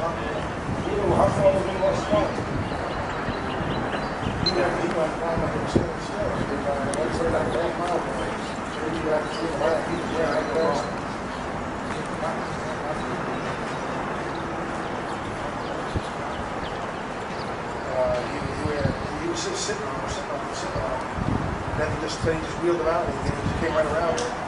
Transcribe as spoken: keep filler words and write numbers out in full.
You know, how far was he lost from? He went, he went down like a seven steps. That's like a half mile away. So he got to the left. He was there at first. Uh, he, he, he was just sitting on, sitting on, sitting on. Then he just, then he just wheeled it out and he just came right around.